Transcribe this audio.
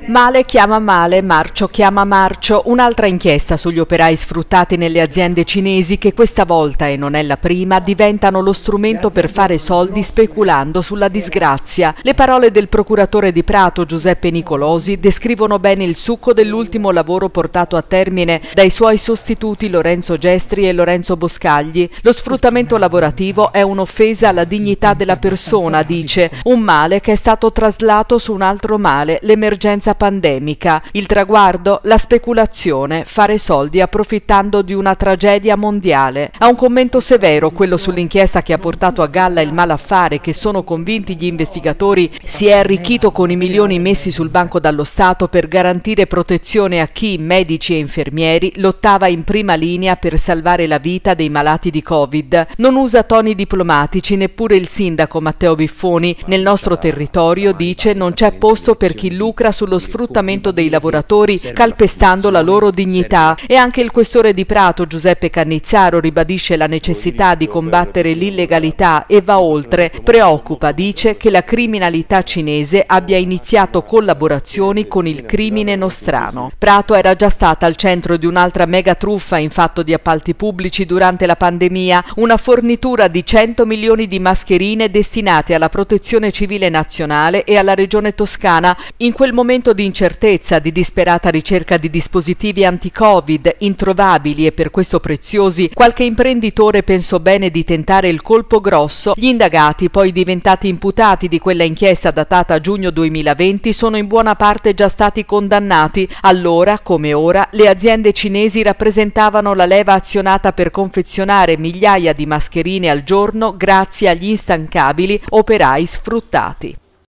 Male chiama male, marcio chiama marcio, un'altra inchiesta sugli operai sfruttati nelle aziende cinesi che questa volta, e non è la prima, diventano lo strumento per fare soldi speculando sulla disgrazia. Le parole del procuratore di Prato, Giuseppe Nicolosi, descrivono bene il succo dell'ultimo lavoro portato a termine dai suoi sostituti Lorenzo Gestri e Lorenzo Boscagli. Lo sfruttamento lavorativo è un'offesa alla dignità della persona, dice, un male che è stato traslato su un altro male, l'emergenza pandemica. Il traguardo? La speculazione, fare soldi approfittando di una tragedia mondiale. Ha un commento severo quello sull'inchiesta che ha portato a galla il malaffare che, sono convinti gli investigatori, si è arricchito con i milioni messi sul banco dallo Stato per garantire protezione a chi, medici e infermieri, lottava in prima linea per salvare la vita dei malati di Covid. Non usa toni diplomatici neppure il sindaco Matteo Biffoni. Nel nostro territorio, dice, non c'è posto per chi lucra sullo sfruttamento dei lavoratori calpestando la loro dignità. E anche il questore di Prato, Giuseppe Cannizzaro, ribadisce la necessità di combattere l'illegalità e va oltre. Preoccupa, dice, che la criminalità cinese abbia iniziato collaborazioni con il crimine nostrano. Prato era già stata al centro di un'altra mega truffa in fatto di appalti pubblici durante la pandemia, una fornitura di 100 milioni di mascherine destinate alla Protezione Civile Nazionale e alla Regione Toscana. In quel momento di incertezza, di disperata ricerca di dispositivi anti-Covid introvabili e per questo preziosi, qualche imprenditore pensò bene di tentare il colpo grosso. Gli indagati, poi diventati imputati di quella inchiesta datata giugno 2020, sono in buona parte già stati condannati. Allora, come ora, le aziende cinesi rappresentavano la leva azionata per confezionare migliaia di mascherine al giorno grazie agli instancabili operai sfruttati.